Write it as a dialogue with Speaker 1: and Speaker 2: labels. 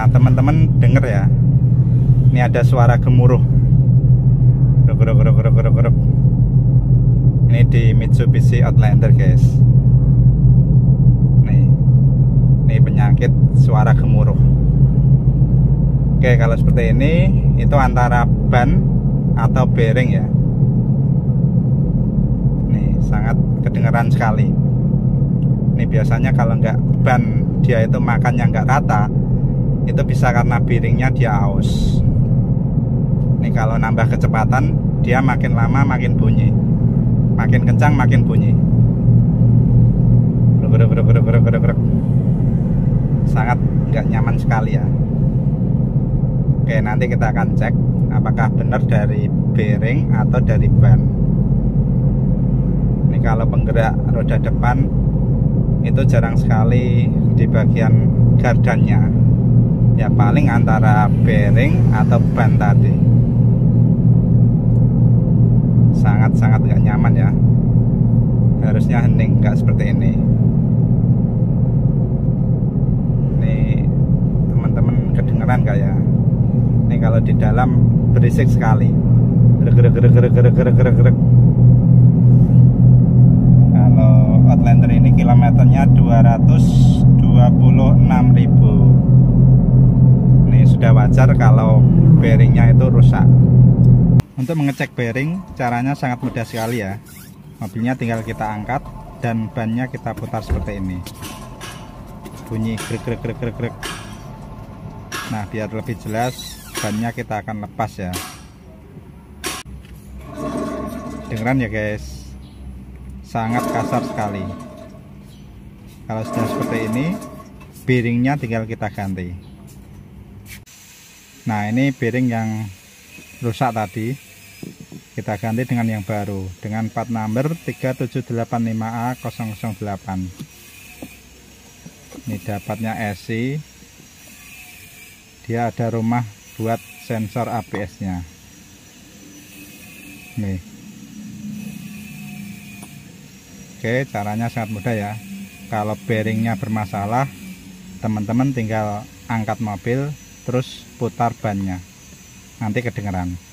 Speaker 1: Nah teman-teman denger ya, ini ada suara gemuruh. Geruk. Ini di Mitsubishi Outlander guys. Ini penyakit suara gemuruh. Oke, kalau seperti ini itu antara ban atau bearing ya. Nih sangat kedengeran sekali. Ini biasanya kalau nggak ban dia itu makannya nggak rata, itu bisa karena bearingnya dia aus. Ini kalau nambah kecepatan dia makin lama makin bunyi, makin kencang makin bunyi. Geruk. Sangat nggak nyaman sekali ya. Oke, nanti kita akan cek apakah benar dari bearing atau dari ban. Ini kalau penggerak roda depan itu jarang sekali di bagian gardannya. Ya paling antara bearing atau ban tadi. Sangat-sangat gak nyaman ya. Harusnya hening, gak seperti ini. Ini teman-teman kedengeran gak ya? Ini kalau di dalam berisik sekali. Gerek. Kalau Outlander ini kilometernya 226.000. Ini sudah wajar kalau bearingnya itu rusak. Untuk mengecek bearing caranya sangat mudah sekali ya. Mobilnya tinggal kita angkat dan bannya kita putar seperti ini. Bunyi grek. Nah, biar lebih jelas bannya kita akan lepas ya. Dengeran ya guys. Sangat kasar sekali. Kalau sudah seperti ini, bearingnya tinggal kita ganti. Nah, ini bearing yang rusak tadi. Kita ganti dengan yang baru dengan plat number 3785A008. Ini dapatnya SC. Dia ada rumah buat sensor ABS nya. Nih. Oke, caranya sangat mudah ya. Kalau bearingnya bermasalah, teman-teman tinggal angkat mobil terus putar bannya, nanti kedengeran.